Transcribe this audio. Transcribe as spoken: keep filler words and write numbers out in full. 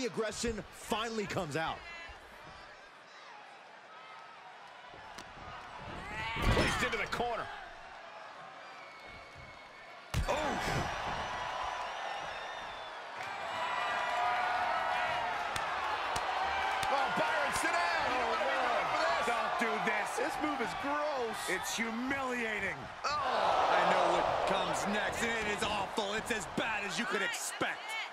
the aggression finally comes out. Placed into the corner. Oh! Oh, Byron, sit down. You don't want to be known for this. Don't do this. This move is gross. It's humiliating. Oh! I know what comes next, and it is awful. It's as bad as you could expect.